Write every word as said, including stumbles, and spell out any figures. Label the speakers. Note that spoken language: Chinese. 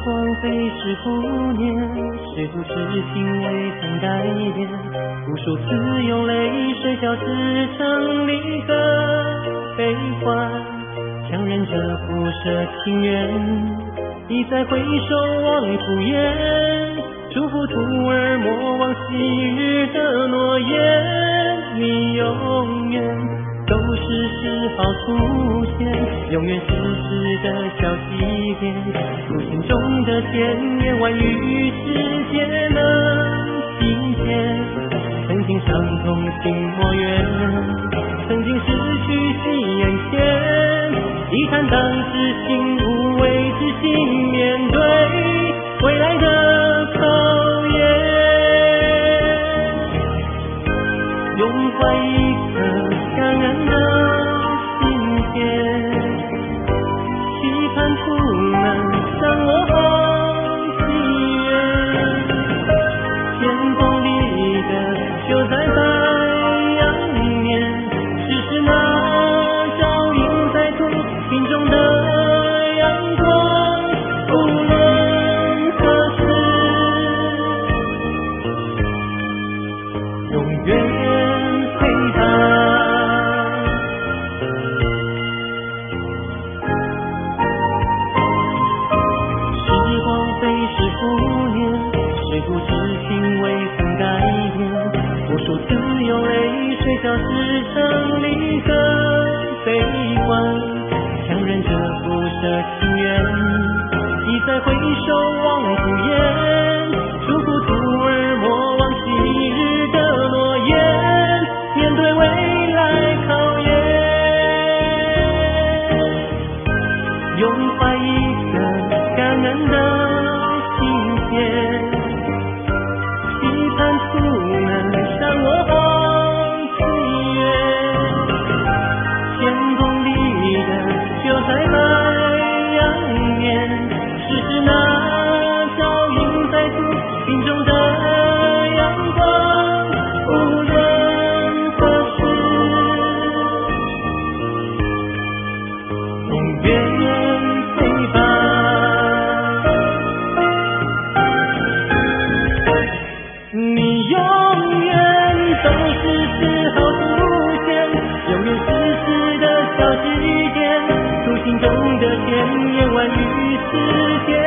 Speaker 1: 光飞逝不念，谁不知情未曾改变？无数次用泪水交织成离合悲欢，强忍着不舍情缘，一再回首望敷衍，祝福徒儿莫忘昔日的诺言。你永远都是时好出现，永远时时的小心点，无形中的千言万语世界能听见。曾经伤痛心莫怨，曾经失去心眼前，一叹当时心无畏之心，面对未来的考验，拥怀一颗感恩的心田，期盼出门向我好祈愿，天空里的就在白羊面，只是那照映在土心中的阳光，无论何时永远陪伴。时光飞逝不念，谁不知情未曾改变？无数次用泪水交织成离合悲欢，强忍着不舍情缘，一再回首望敷衍，祝福徒儿莫忘昔日的诺言，面对未来考验，拥怀一颗感恩的心田，期盼出门向我好祈愿，天空里的就在白羊面，只是那照映在土心中的阳光，无论何时永远陪伴。你永远都是时好出现，永远时时的小指尖，途心中的千言万语世界